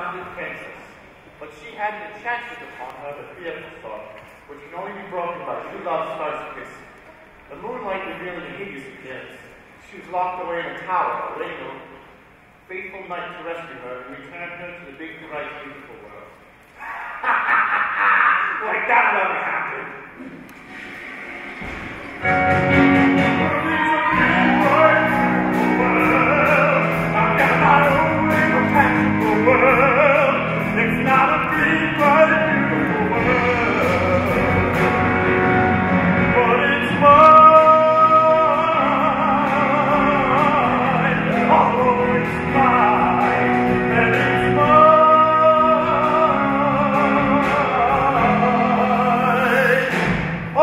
founded princess, but she had an enchantment upon her, the fearful thought, which can only be broken by true love's first kiss. The moonlight revealing a hideous appearance. She was locked away in a tower, awaiting a faithful knight to rescue her and return her to the big, bright, beautiful world. Like that never happened. I've got my own little practical world. It's not a big, but a beautiful world. But it's mine. Oh, it's mine. And it's mine. Oh,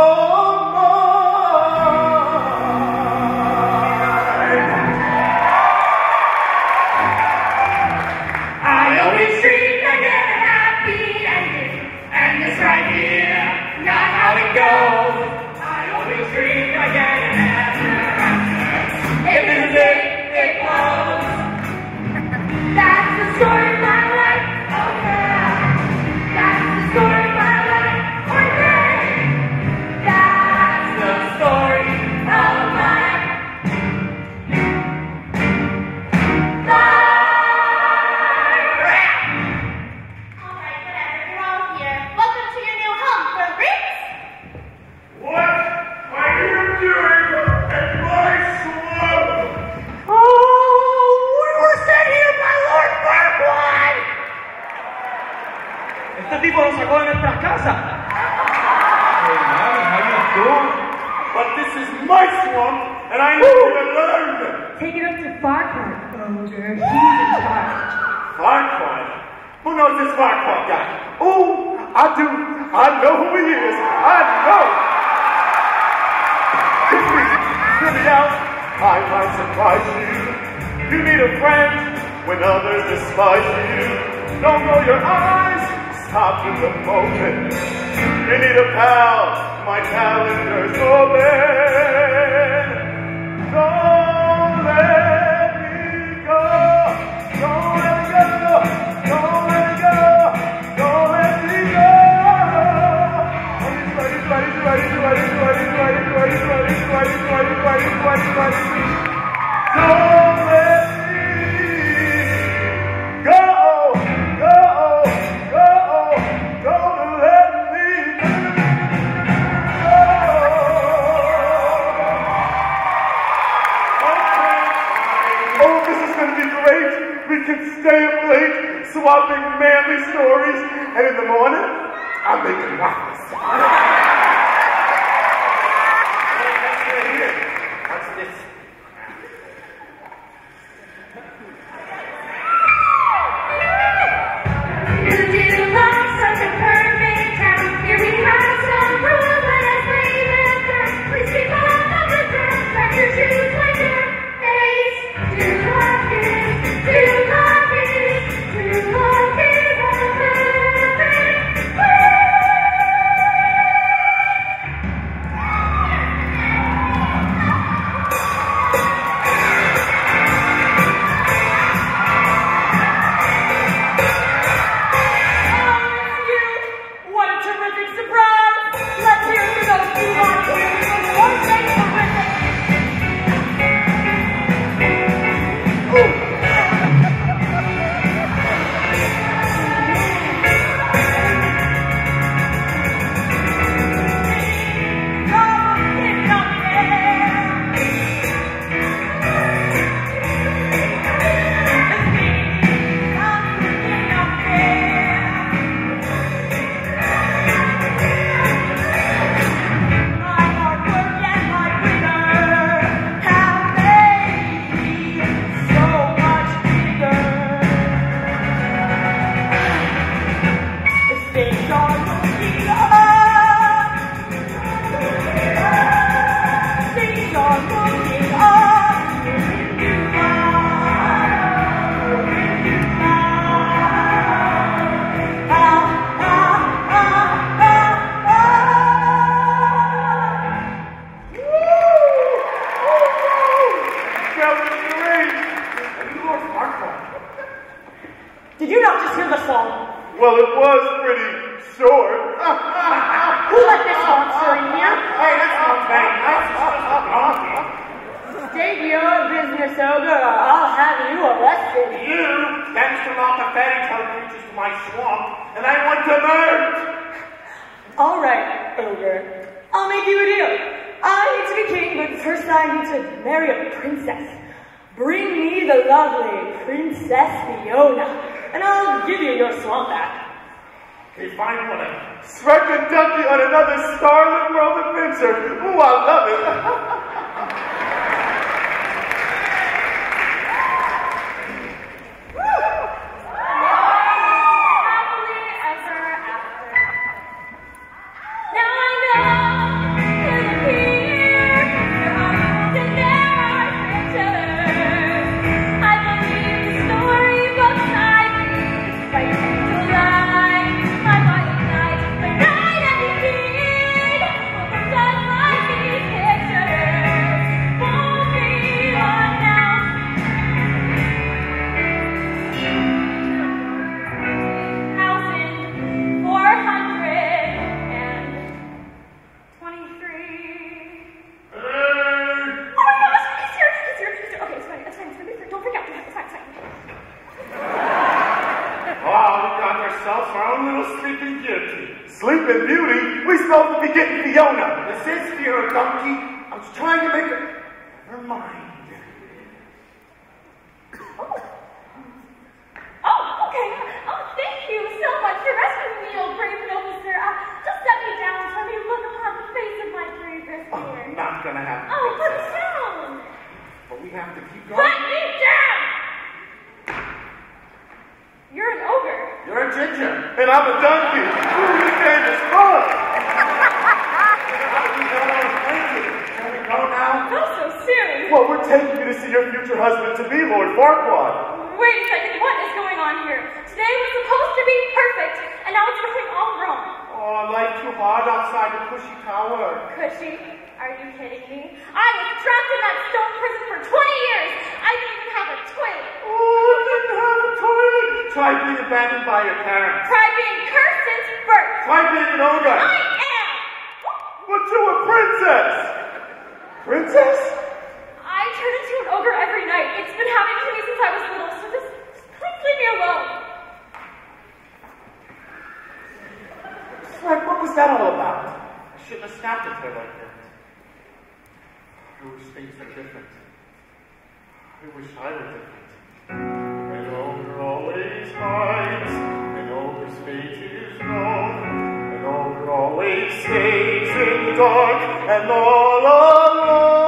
Did you not just hear the song? Well, it was pretty short. Who let this monster in here? Hey, that's not very nice. It's just a donkey. State your business, ogre, or I'll have you arrested. You managed to lock the fairy tale creatures to my swamp, and I want them out. All right, ogre. I'll make you a deal. I need to be king, but first I need to marry a princess. Bring me the lovely Princess Fiona, and I'll give you your swamp back. Okay, fine, whatever. Shrek and Ducky on another Starlit World adventure. Ooh, I love it. Sleeping Beauty? We supposed to be getting Fiona. This is Fiona, donkey. I was trying to make her... Never mind. Oh, okay. Oh, thank you so much for rescuing me, old brave officer. Just set me down so I may look upon the face of my brave rescuer. Not gonna happen. Oh, put me down. But we have to keep going. Put me down! You're an ogre. You're a ginger. And I'm a donkey. Ooh, this game is fun. Can we go now? Not so soon. Well, we're taking you to see your future husband-to-be, Lord Farquaad. Wait a second. What is going on here? Today was supposed to be perfect, and now it's going all wrong. Oh, life too hard outside the Cushy Tower. Cushy? Are you kidding me? I was trapped in that stone prison for 20 years. I didn't even have a toilet. Oh, I didn't have a toilet. Try being abandoned by your parents. Try being cursed since birth. Try being an ogre. I am. But you're a princess. Princess? I turn into an ogre every night. It's been happening to me since I was little, so just please leave me alone. Shrek, what was that all about? I shouldn't have snapped at her like that. I wish things were different. I wish I were different. An ogre always hides, an ogre's fate is known. An ogre always stays in the dark and all alone.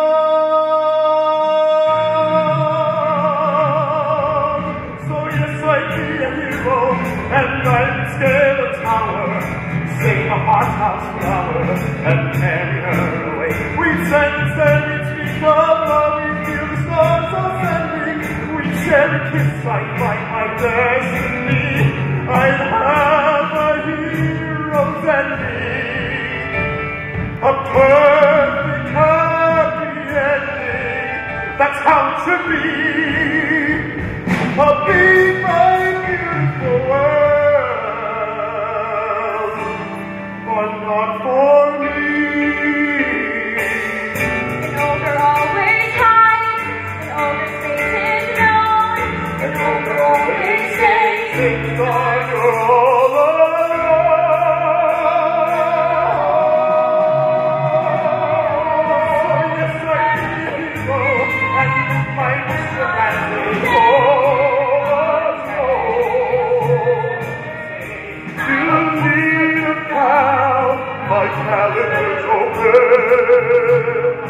So yes, I'd be a hero, and I'd scale a tower, sing a hot house flower, and carry her away. We'd send we'd speak of love, we'd feel the stars all sending. We'd share a kiss, I'd write my destiny. I'd have a hero's ending, a perfect happy ending. That's how it should be. I'll be my beautiful world, but not for me. An ogre always hides, an ogre's fate is known. An ogre always stays in the dark, you're all alone. So yes, I'd be a hero, and my mission has been my calendar's open.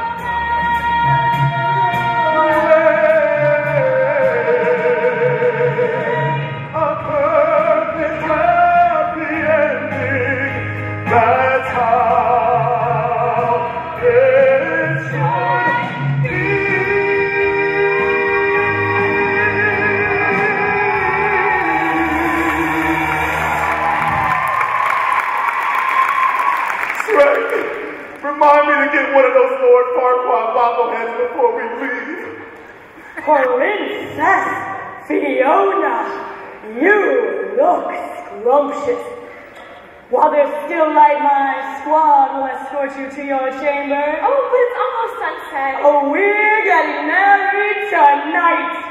A perfect happy ending. That's how it should be. Remind me to get one of those Lord Farquaad bobbleheads before we leave. Princess Fiona. You look scrumptious. While there's still light, my squad will escort you to your chamber. Oh, but it's almost sunset. Oh, we're getting married tonight.